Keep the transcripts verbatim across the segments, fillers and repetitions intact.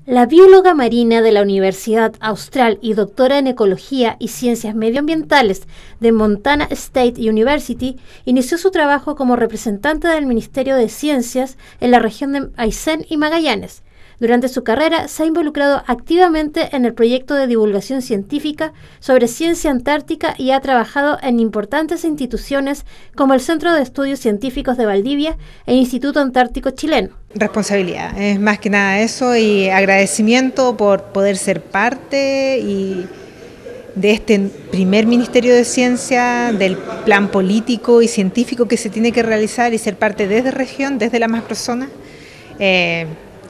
La bióloga marina de la Universidad Austral y doctora en Ecología y Ciencias Medioambientales de Montana State University inició su trabajo como representante del Ministerio de Ciencias en la región de Aysén y Magallanes. Durante su carrera se ha involucrado activamente en el proyecto de divulgación científica sobre ciencia antártica y ha trabajado en importantes instituciones como el Centro de Estudios Científicos de Valdivia e Instituto Antártico Chileno. Responsabilidad, es más que nada eso, y agradecimiento por poder ser parte y de este primer Ministerio de Ciencia, del plan político y científico que se tiene que realizar y ser parte desde región, desde la macrozona. Eh,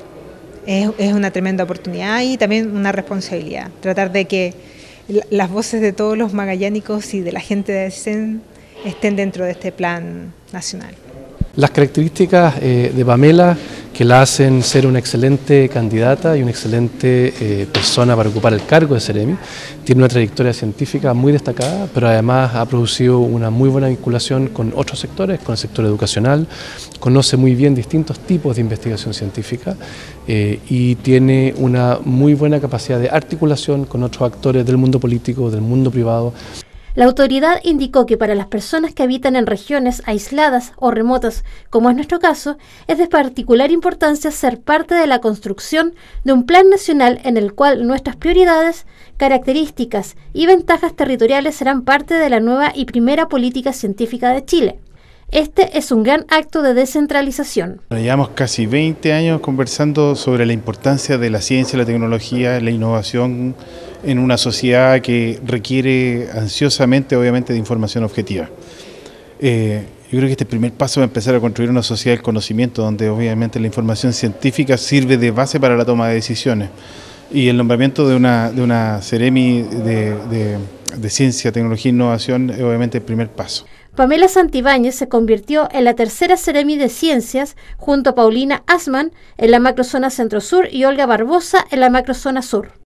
es, es una tremenda oportunidad y también una responsabilidad, tratar de que las voces de todos los magallánicos y de la gente de Aysén estén dentro de este plan nacional. Las características eh, de Pamela que la hacen ser una excelente candidata y una excelente eh, persona para ocupar el cargo de Ceremi. Tiene una trayectoria científica muy destacada, pero además ha producido una muy buena vinculación con otros sectores, con el sector educacional, conoce muy bien distintos tipos de investigación científica eh, y tiene una muy buena capacidad de articulación con otros actores del mundo político, del mundo privado. La autoridad indicó que para las personas que habitan en regiones aisladas o remotas, como es nuestro caso, es de particular importancia ser parte de la construcción de un plan nacional en el cual nuestras prioridades, características y ventajas territoriales serán parte de la nueva y primera política científica de Chile. Este es un gran acto de descentralización. Llevamos casi veinte años conversando sobre la importancia de la ciencia, la tecnología, la innovación en una sociedad que requiere ansiosamente, obviamente, de información objetiva. Eh, yo creo que este primer paso va a empezar a construir una sociedad del conocimiento, donde obviamente la información científica sirve de base para la toma de decisiones. Y el nombramiento de una, de una Ceremi de, de, de Ciencia, Tecnología e Innovación es obviamente el primer paso. Pamela Santibáñez se convirtió en la tercera Ceremi de Ciencias junto a Paulina Assmann en la macrozona Centro-Sur y Olga Barbosa en la macrozona Sur.